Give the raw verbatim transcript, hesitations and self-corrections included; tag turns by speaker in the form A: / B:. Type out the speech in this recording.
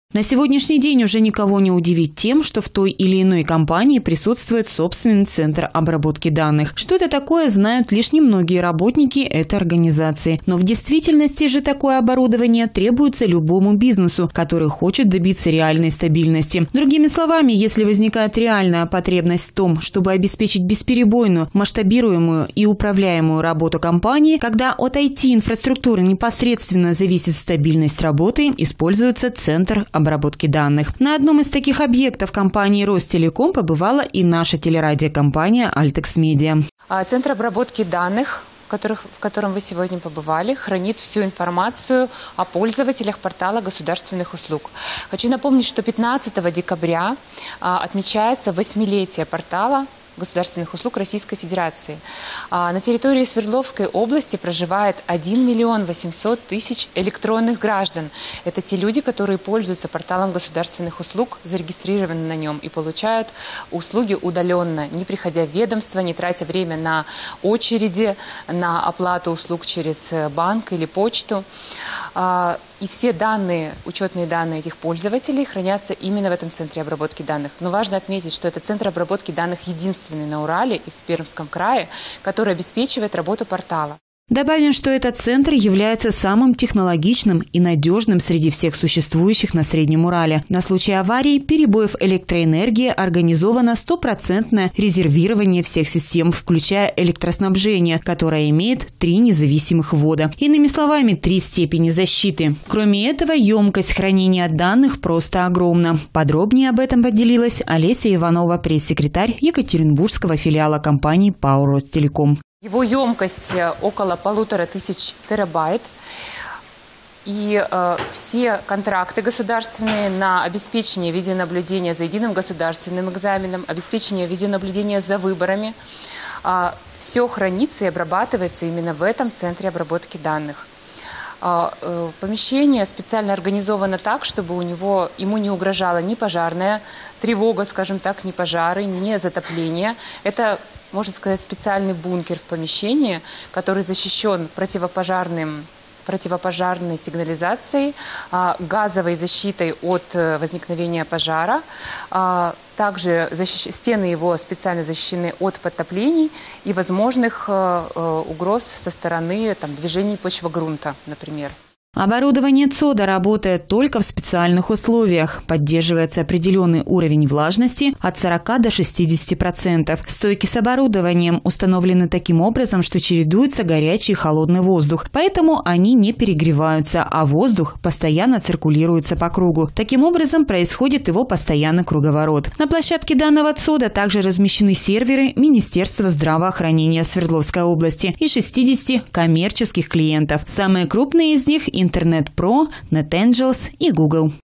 A: На сегодняшний день уже никого не удивить тем, что в той или иной компании присутствует собственный центр обработки данных. Что это такое, знают лишь немногие работники этой организации. Но в действительности же такое оборудование требуется любому бизнесу, который хочет добиться реальной стабильности. Другими словами, если возникает реальная потребность в том, чтобы обеспечить бесперебойную, масштабируемую и управляемую работу компании, когда от ай ти-инфраструктуры непосредственно зависит стабильность работы, используется центр обработки данных. На одном из таких объектов компании Ростелеком побывала и наша телерадиокомпания Альтекс Медиа.
B: Центр обработки данных, в, которых, в котором вы сегодня побывали, хранит всю информацию о пользователях портала государственных услуг. Хочу напомнить, что пятнадцатого декабря отмечается восьмилетие портала государственных услуг Российской Федерации. На территории Свердловской области проживает один миллион восемьсот тысяч электронных граждан. Это те люди, которые пользуются порталом государственных услуг, зарегистрированы на нем и получают услуги удаленно, не приходя в ведомство, не тратя время на очереди, на оплату услуг через банк или почту. И все данные, учетные данные этих пользователей хранятся именно в этом центре обработки данных. Но важно отметить, что это центр обработки данных единственный на Урале и в Пермском крае, который обеспечивает работу портала.
A: Добавим, что этот центр является самым технологичным и надежным среди всех существующих на Среднем Урале. На случай аварий, перебоев электроэнергии организовано стопроцентное резервирование всех систем, включая электроснабжение, которое имеет три независимых ввода. Иными словами, три степени защиты. Кроме этого, емкость хранения данных просто огромна. Подробнее об этом поделилась Олеся Иванова, пресс-секретарь Екатеринбургского филиала компании ПАО «Ростелеком».
B: Его емкость около полутора тысяч терабайт. И э, все контракты государственные на обеспечение видеонаблюдения за единым государственным экзаменом, обеспечение видеонаблюдения за выборами, э, все хранится и обрабатывается именно в этом центре обработки данных. Помещение специально организовано так, чтобы у него, ему не угрожала ни пожарная тревога, скажем так, ни пожары, ни затопление. Это, можно сказать, специальный бункер в помещении, который защищен противопожарным противопожарной сигнализацией, газовой защитой от возникновения пожара. Также защищ... стены его специально защищены от подтоплений и возможных угроз со стороны там, движений почвогрунта, например.
A: Оборудование ЦОДа работает только в специальных условиях. Поддерживается определенный уровень влажности от сорока до шестидесяти процентов. Стойки с оборудованием установлены таким образом, что чередуется горячий и холодный воздух. Поэтому они не перегреваются, а воздух постоянно циркулируется по кругу. Таким образом происходит его постоянный круговорот. На площадке данного ЦОДа также размещены серверы Министерства здравоохранения Свердловской области и шестидесяти коммерческих клиентов. Самые крупные из них – Интернет Про, NetAngels и Google.